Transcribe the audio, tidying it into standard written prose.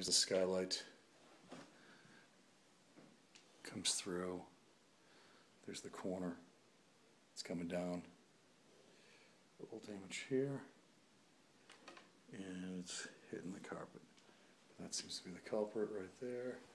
There's the skylight. Comes through. There's the corner. It's coming down. A little damage here. And it's hitting the carpet. That seems to be the culprit right there.